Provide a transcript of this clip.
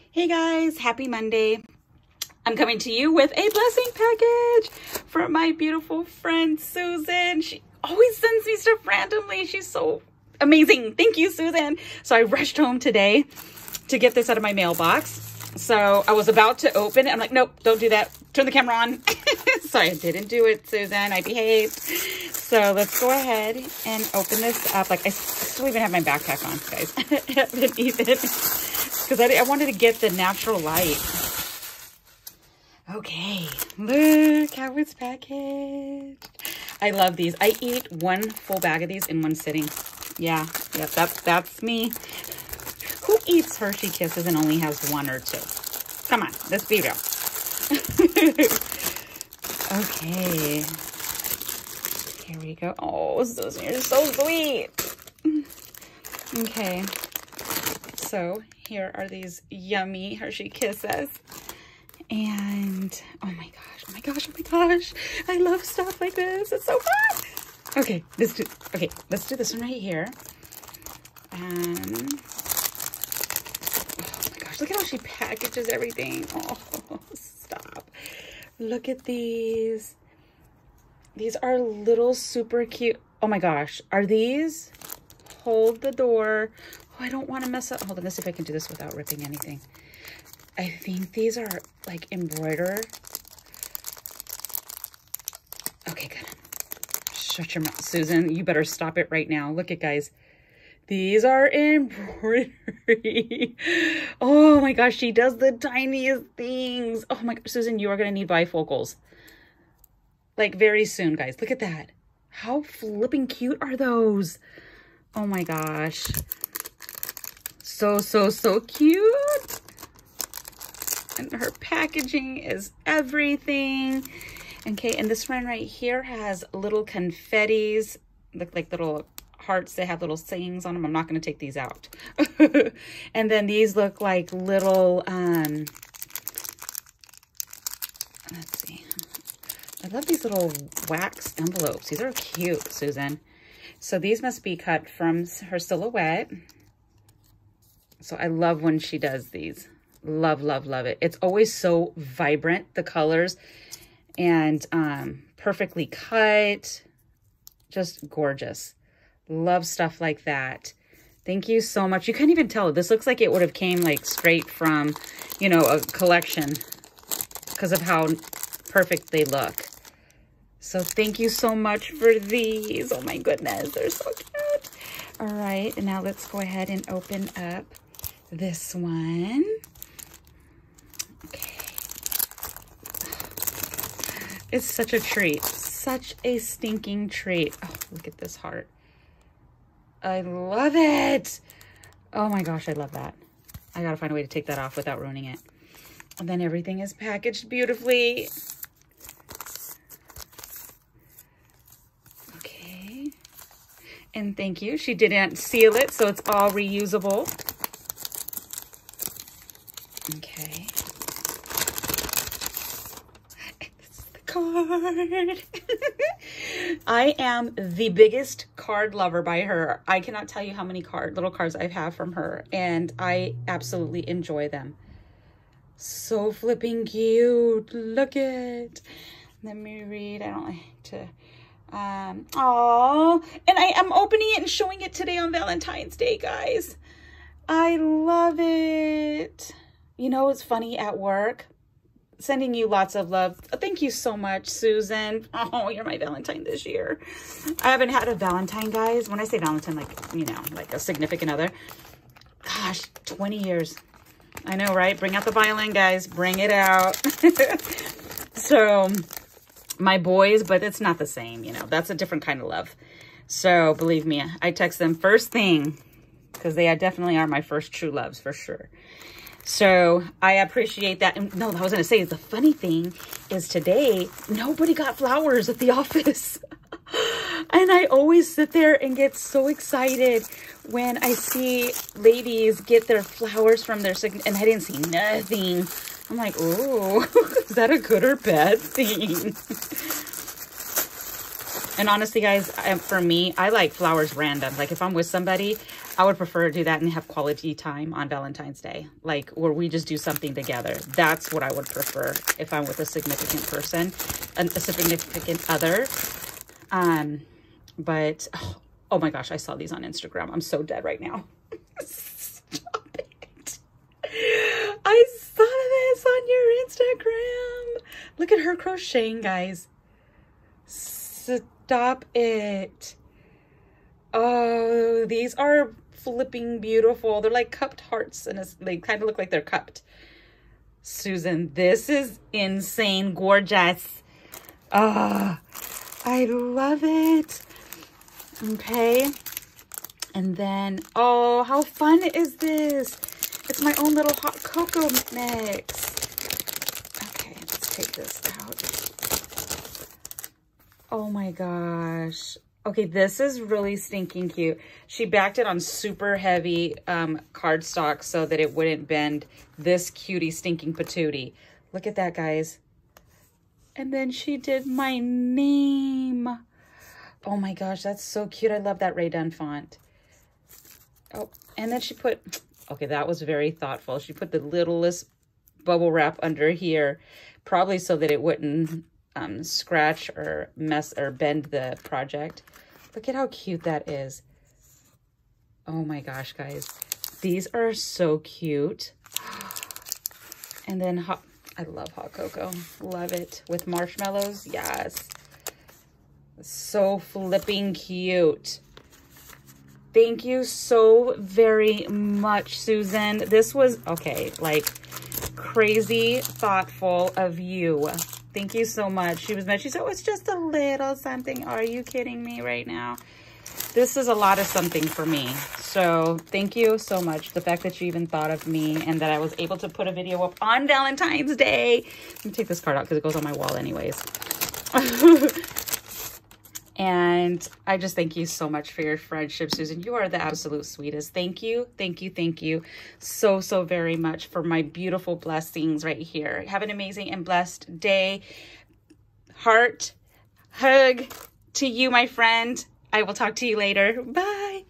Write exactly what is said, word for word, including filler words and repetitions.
Hey guys, happy Monday. I'm coming to you with a blessing package from my beautiful friend Suzan. She always sends me stuff randomly. She's so amazing. Thank you, Suzan. So I rushed home today to get this out of my mailbox. So I was about to open it. I'm like, nope, don't do that. Turn the camera on. So I didn't do it, Suzan. I behaved. So let's go ahead and open this up. Like I still even have my backpack on, guys. I haven't even, because I, I wanted to get the natural light. Okay, look how it's packaged. I love these. I eat one full bag of these in one sitting. Yeah, yeah, that's that's me. Who eats Hershey Kisses and only has one or two? Come on, let's be real. Okay. Here we go. Oh, Susan, you're so sweet. Okay. So here are these yummy Hershey Kisses. And oh my gosh, oh my gosh, oh my gosh. I love stuff like this. It's so fun. Okay, let's do okay, let's do this one right here. And oh my gosh, look at how she packages everything. Oh, stop. Look at these. These are little super cute. Oh my gosh, are these? Hold the door. Oh, I don't want to mess up. Hold on, let's see if I can do this without ripping anything. I think these are like embroidered. Okay, good. Shut your mouth, Suzan. You better stop it right now. Look at, guys. These are embroidery. Oh my gosh, she does the tiniest things. Oh my gosh, Suzan, you are going to need bifocals. Like very soon, guys. Look at that. How flipping cute are those? Oh my gosh. So, so, so cute. And her packaging is everything. Okay, and this one right here has little confettis. Look like little hearts. They have little sayings on them. I'm not going to take these out. And then these look like little, um, let's see. I love these little wax envelopes. These are cute, Suzan. So these must be cut from her silhouette. So I love when she does these. Love, love, love it. It's always so vibrant, the colors, and um, perfectly cut. Just gorgeous. Love stuff like that. Thank you so much. You can't even tell. This looks like it would have came like straight from, you know, a collection because of how perfect they look. So thank you so much for these. Oh my goodness, they're so cute. All right, and now let's go ahead and open up this one. Okay. It's such a treat. Such a stinking treat. Oh, look at this heart. I love it. Oh my gosh, I love that. I gotta find a way to take that off without ruining it. And then everything is packaged beautifully. Okay. And thank you. She didn't seal it, so it's all reusable. Okay. It's the card. I am the biggest card lover by her. I cannot tell you how many card little cards I have from her, and I absolutely enjoy them. So flipping cute. Look it. Let me read. I don't like to. Um, oh, and I am opening it and showing it today on Valentine's Day, guys. I love it. You know, it's funny at work. Sending you lots of love. Thank you so much, Suzan. Oh, you're my Valentine this year. I haven't had a Valentine, guys. When I say Valentine, like, you know, like a significant other. Gosh, twenty years. I know, right? Bring out the violin, guys. Bring it out. So, my boys, but it's not the same, you know. That's a different kind of love. So, believe me, I text them first thing because they definitely are my first true loves for sure. So I appreciate that. And no, I was going to say is the funny thing is today, nobody got flowers at the office. And I always sit there and get so excited when I see ladies get their flowers from their, and I didn't see nothing. I'm like, oh, is that a good or bad thing? And honestly, guys, I, for me, I like flowers random. Like if I'm with somebody, I would prefer to do that and have quality time on Valentine's Day. Like where we just do something together. That's what I would prefer if I'm with a significant person, a, a significant other. Um, but, oh, oh my gosh, I saw these on Instagram. I'm so dead right now. Stop it. I saw this on your Instagram. Look at her crocheting, guys. Stop it. Oh, these are flipping beautiful. They're like cupped hearts, and it's, they kind of look like they're cupped. Susan, this is insane gorgeous. Ah, oh, I love it. Okay. And then, oh, how fun is this? It's my own little hot cocoa mix. Okay, let's take this out. Oh my gosh. Okay, this is really stinking cute. She backed it on super heavy um, cardstock so that it wouldn't bend. This cutie stinking patootie. Look at that, guys. And then she did my name. Oh my gosh, that's so cute. I love that Rae Dunn font. Oh, and then she put, okay, that was very thoughtful. She put the littlest bubble wrap under here, probably so that it wouldn't um, scratch or mess or bend the project. Look at how cute that is. Oh my gosh, guys. These are so cute. And then hot, I love hot cocoa. Love it. With marshmallows, yes. So flipping cute. Thank you so very much, Susan. This was, okay, like crazy thoughtful of you. Thank you so much. She was mad. She said, oh, it's just a little something. Are you kidding me right now? This is a lot of something for me. So thank you so much. The fact that you even thought of me and that I was able to put a video up on Valentine's Day. Let me take this card out because it goes on my wall anyways. And I just thank you so much for your friendship, Susan. You are the absolute sweetest. Thank you, thank you, thank you so, so very much for my beautiful blessings right here. Have an amazing and blessed day. Heart hug to you, my friend. I will talk to you later. Bye.